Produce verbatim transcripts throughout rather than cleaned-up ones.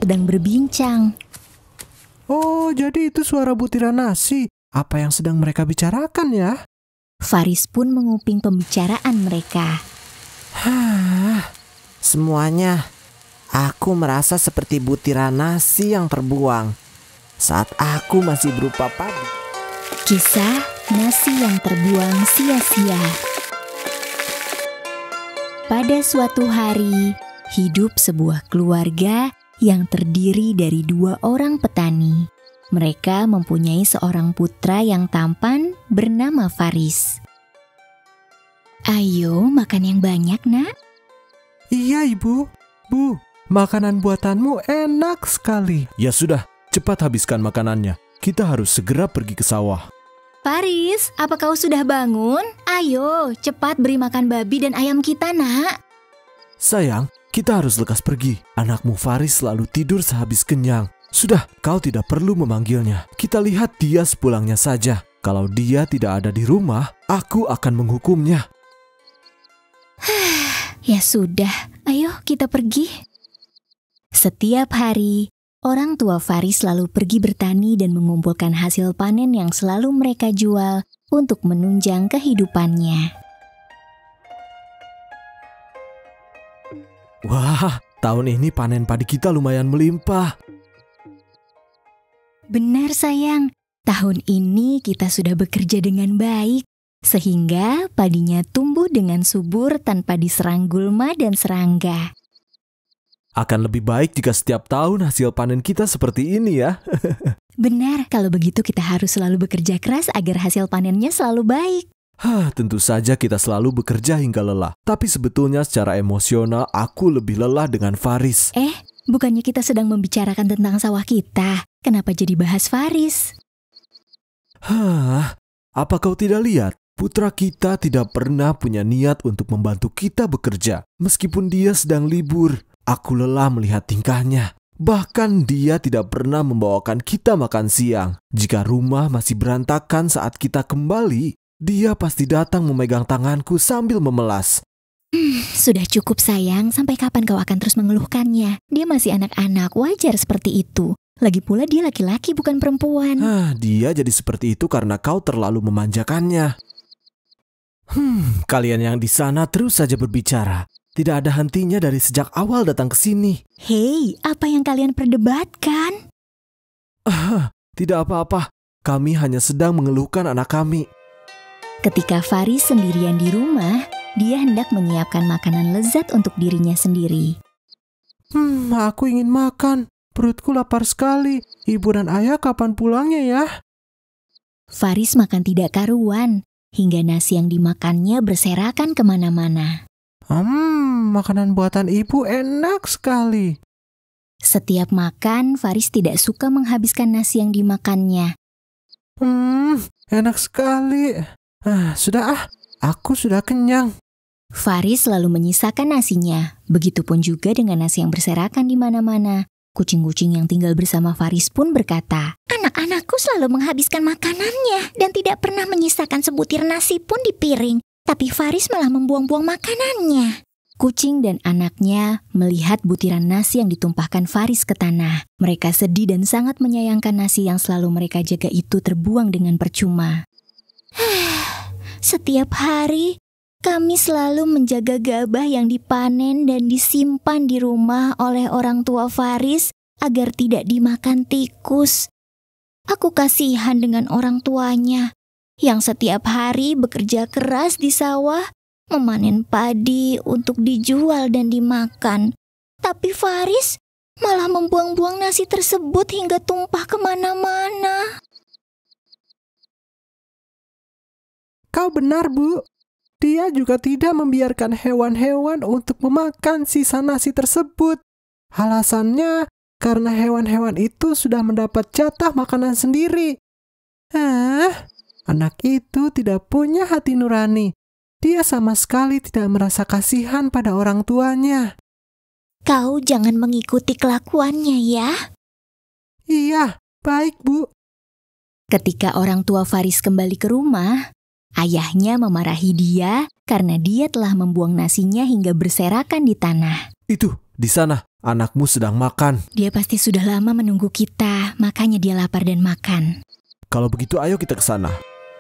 sedang berbincang. Oh, jadi itu suara butiran nasi. Apa yang sedang mereka bicarakan ya? Faris pun menguping pembicaraan mereka. Hah, semuanya, aku merasa seperti butiran nasi yang terbuang saat aku masih berupa padi. Kisah nasi yang terbuang sia-sia. Pada suatu hari, hidup sebuah keluarga yang terdiri dari dua orang petani. Mereka mempunyai seorang putra yang tampan bernama Faris. Ayo makan yang banyak, nak. Iya, Ibu. Bu, makanan buatanmu enak sekali. Ya sudah, cepat habiskan makanannya. Kita harus segera pergi ke sawah. Faris, apa kau sudah bangun? Ayo, cepat beri makan babi dan ayam kita, nak. Sayang, kita harus lekas pergi. Anakmu Faris selalu tidur sehabis kenyang. Sudah, kau tidak perlu memanggilnya. Kita lihat dia sepulangnya saja. Kalau dia tidak ada di rumah, aku akan menghukumnya. Ya sudah, ayo kita pergi. Setiap hari, orang tua Faris selalu pergi bertani dan mengumpulkan hasil panen yang selalu mereka jual untuk menunjang kehidupannya. Wah, tahun ini panen padi kita lumayan melimpah. Benar sayang, tahun ini kita sudah bekerja dengan baik, sehingga padinya tumbuh dengan subur tanpa diserang gulma dan serangga. Akan lebih baik jika setiap tahun hasil panen kita seperti ini ya. Benar, kalau begitu kita harus selalu bekerja keras agar hasil panennya selalu baik. Hah, tentu saja kita selalu bekerja hingga lelah. Tapi sebetulnya secara emosional aku lebih lelah dengan Faris. Eh, bukannya kita sedang membicarakan tentang sawah kita? Kenapa jadi bahas Faris? Hah, apa kau tidak lihat? Putra kita tidak pernah punya niat untuk membantu kita bekerja. Meskipun dia sedang libur, aku lelah melihat tingkahnya. Bahkan dia tidak pernah membawakan kita makan siang. Jika rumah masih berantakan saat kita kembali, dia pasti datang memegang tanganku sambil memelas. Hmm, sudah cukup sayang, sampai kapan kau akan terus mengeluhkannya? Dia masih anak-anak, wajar seperti itu. Lagi pula dia laki-laki bukan perempuan. Ah, dia jadi seperti itu karena kau terlalu memanjakannya. Hmm, kalian yang di sana terus saja berbicara. Tidak ada hentinya dari sejak awal datang ke sini. Hei, apa yang kalian perdebatkan? Ah, tidak apa-apa. Kami hanya sedang mengeluhkan anak kami. Ketika Faris sendirian di rumah, dia hendak menyiapkan makanan lezat untuk dirinya sendiri. Hmm, aku ingin makan. Perutku lapar sekali. Ibu dan ayah kapan pulangnya ya? Faris makan tidak karuan, hingga nasi yang dimakannya berserakan kemana-mana. Hmm, makanan buatan ibu enak sekali. Setiap makan, Faris tidak suka menghabiskan nasi yang dimakannya. Hmm, enak sekali. Ah, sudah ah, aku sudah kenyang. Faris selalu menyisakan nasinya, begitupun juga dengan nasi yang berserakan di mana-mana. Kucing-kucing yang tinggal bersama Faris pun berkata, "Anak-anakku selalu menghabiskan makanannya dan tidak pernah menyisakan sebutir nasi pun di piring. Tapi Faris malah membuang-buang makanannya." Kucing dan anaknya melihat butiran nasi yang ditumpahkan Faris ke tanah. Mereka sedih dan sangat menyayangkan nasi yang selalu mereka jaga itu terbuang dengan percuma. Setiap hari, kami selalu menjaga gabah yang dipanen dan disimpan di rumah oleh orang tua Faris agar tidak dimakan tikus. Aku kasihan dengan orang tuanya yang setiap hari bekerja keras di sawah, memanen padi untuk dijual dan dimakan. Tapi Faris malah membuang-buang nasi tersebut hingga tumpah kemana-mana. Kau benar, Bu. Dia juga tidak membiarkan hewan-hewan untuk memakan sisa nasi tersebut. Alasannya karena hewan-hewan itu sudah mendapat jatah makanan sendiri. Ah, anak itu tidak punya hati nurani. Dia sama sekali tidak merasa kasihan pada orang tuanya. Kau jangan mengikuti kelakuannya ya. Iya, baik, Bu. Ketika orang tua Faris kembali ke rumah, ayahnya memarahi dia karena dia telah membuang nasinya hingga berserakan di tanah. Itu, di sana, Anakmu sedang makan. Dia pasti sudah lama menunggu kita, makanya dia lapar dan makan. Kalau begitu ayo kita ke sana.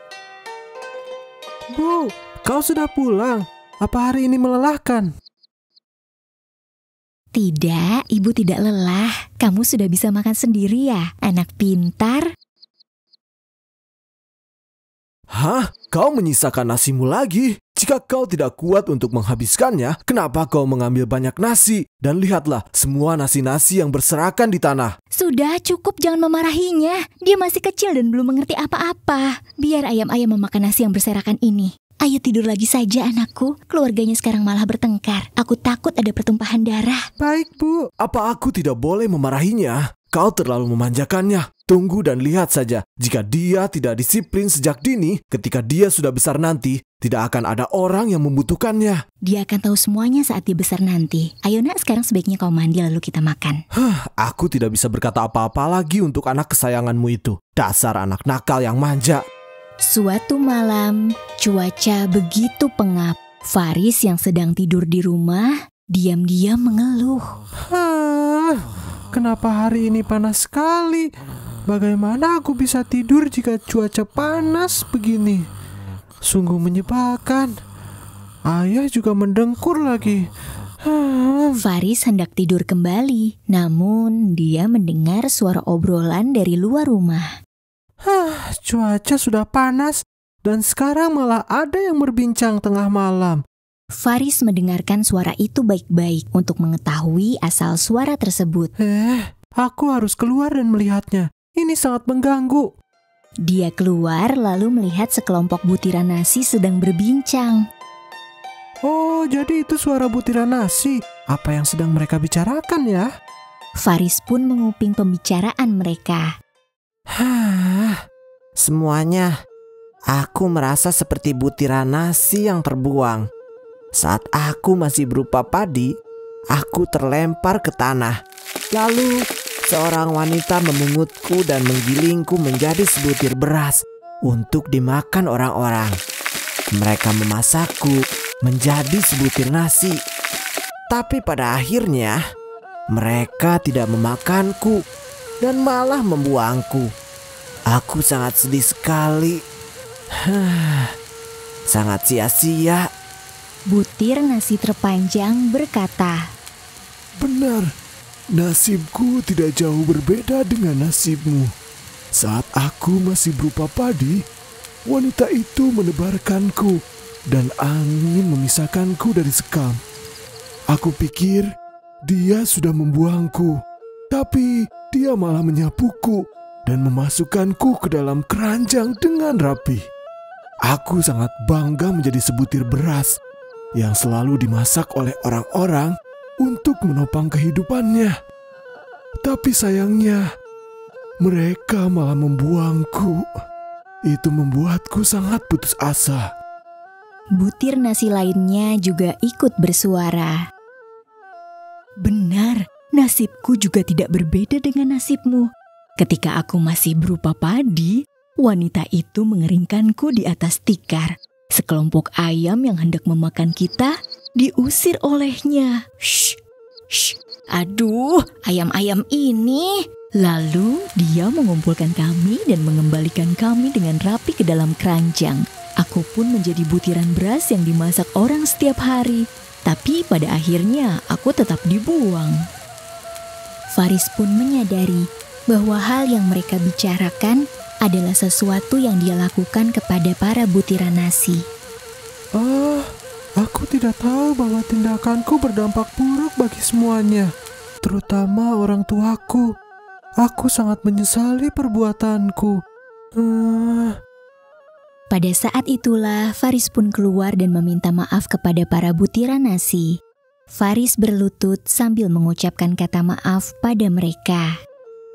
Bu, kau sudah pulang. Apa hari ini melelahkan? Tidak, ibu tidak lelah. Kamu sudah bisa makan sendiri ya, anak pintar. Hah? Kau menyisakan nasimu lagi? Jika kau tidak kuat untuk menghabiskannya, kenapa kau mengambil banyak nasi? Dan lihatlah, semua nasi-nasi yang berserakan di tanah. Sudah cukup, jangan memarahinya. Dia masih kecil dan belum mengerti apa-apa. Biar ayam-ayam memakan nasi yang berserakan ini. Ayo tidur lagi saja anakku. Keluarganya sekarang malah bertengkar. Aku takut ada pertumpahan darah. Baik, Bu. Apa aku tidak boleh memarahinya? Kau terlalu memanjakannya. Tunggu dan lihat saja. Jika dia tidak disiplin sejak dini, ketika dia sudah besar nanti, tidak akan ada orang yang membutuhkannya. Dia akan tahu semuanya saat dia besar nanti. Ayo nak, sekarang sebaiknya kau mandi lalu kita makan. Huh, aku tidak bisa berkata apa-apa lagi untuk anak kesayanganmu itu. Dasar anak nakal yang manja. Suatu malam, cuaca begitu pengap. Faris yang sedang tidur di rumah, diam-diam mengeluh. Hah, kenapa hari ini panas sekali? Bagaimana aku bisa tidur jika cuaca panas begini? Sungguh menyebalkan. Ayah juga mendengkur lagi. Hmm. Faris hendak tidur kembali, namun dia mendengar suara obrolan dari luar rumah. Hah, cuaca sudah panas dan sekarang malah ada yang berbincang tengah malam. Faris mendengarkan suara itu baik-baik untuk mengetahui asal suara tersebut. Eh, aku harus keluar dan melihatnya. Ini sangat mengganggu. Dia keluar lalu melihat sekelompok butiran nasi sedang berbincang. Oh, jadi itu suara butiran nasi. Apa yang sedang mereka bicarakan ya? Faris pun menguping pembicaraan mereka. Hah, semuanya. Aku merasa seperti butiran nasi yang terbuang. Saat aku masih berupa padi, aku terlempar ke tanah. Lalu seorang wanita memungutku dan menggilingku menjadi sebutir beras untuk dimakan orang-orang. Mereka memasakku menjadi sebutir nasi. Tapi pada akhirnya mereka tidak memakanku dan malah membuangku. Aku sangat sedih sekali. Sangat sia-sia. Butir nasi terpanjang berkata, Benar, nasibku tidak jauh berbeda dengan nasibmu. Saat aku masih berupa padi, wanita itu menebarkanku dan angin memisahkanku dari sekam. Aku pikir dia sudah membuangku, tapi dia malah menyapuku dan memasukkanku ke dalam keranjang dengan rapi. Aku sangat bangga menjadi sebutir beras yang selalu dimasak oleh orang-orang untuk menopang kehidupannya. Tapi sayangnya, mereka malah membuangku. Itu membuatku sangat putus asa. Butir nasi lainnya juga ikut bersuara. Benar, nasibku juga tidak berbeda dengan nasibmu. Ketika aku masih berupa padi, wanita itu mengeringkanku di atas tikar. Sekelompok ayam yang hendak memakan kita diusir olehnya. Shh, shh, aduh, ayam-ayam ini. Lalu dia mengumpulkan kami dan mengembalikan kami dengan rapi ke dalam keranjang. Aku pun menjadi butiran beras yang dimasak orang setiap hari. Tapi pada akhirnya aku tetap dibuang. Faris pun menyadari bahwa hal yang mereka bicarakan adalah sesuatu yang dia lakukan kepada para butiran nasi. Oh, aku tidak tahu bahwa tindakanku berdampak buruk bagi semuanya, terutama orang tuaku. Aku sangat menyesali perbuatanku. Uh... Pada saat itulah Faris pun keluar dan meminta maaf kepada para butiran nasi. Faris berlutut sambil mengucapkan kata maaf pada mereka.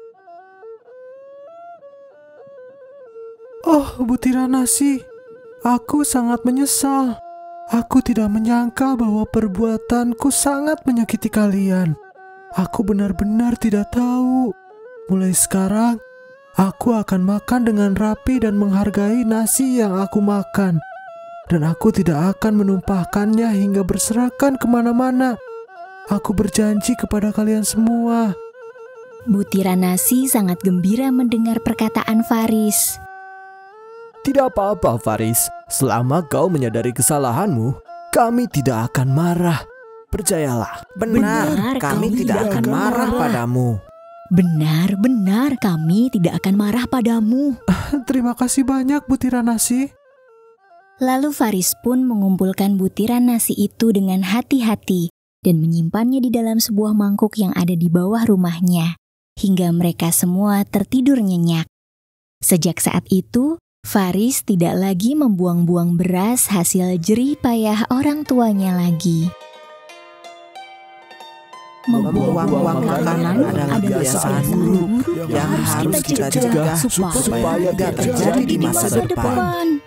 Oh, butiran nasi, aku sangat menyesal. Aku tidak menyangka bahwa perbuatanku sangat menyakiti kalian. Aku benar-benar tidak tahu. Mulai sekarang, aku akan makan dengan rapi dan menghargai nasi yang aku makan. Dan aku tidak akan menumpahkannya hingga berserakan kemana-mana. Aku berjanji kepada kalian semua. Butiran Nasi sangat gembira mendengar perkataan Faris. Tidak apa-apa, Faris. Selama kau menyadari kesalahanmu, kami tidak akan marah. Percayalah. Benar, Benar, kami tidak akan marah padamu. Benar, benar, kami tidak akan marah padamu. Terima kasih banyak, Butiran Nasi. Lalu Faris pun mengumpulkan butiran nasi itu dengan hati-hati dan menyimpannya di dalam sebuah mangkuk yang ada di bawah rumahnya, hingga mereka semua tertidur nyenyak. Sejak saat itu, Faris tidak lagi membuang-buang beras hasil jerih payah orang tuanya lagi. Membuang-buang makanan adalah kebiasaan buruk yang harus kita cegah supaya tidak terjadi di masa depan.